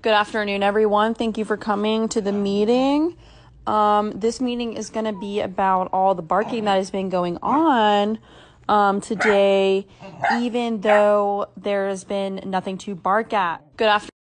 Good afternoon, everyone. Thank you for coming to the meeting. This meeting is going to be about all the barking that has been going on today, even though there's been nothing to bark at. Good afternoon.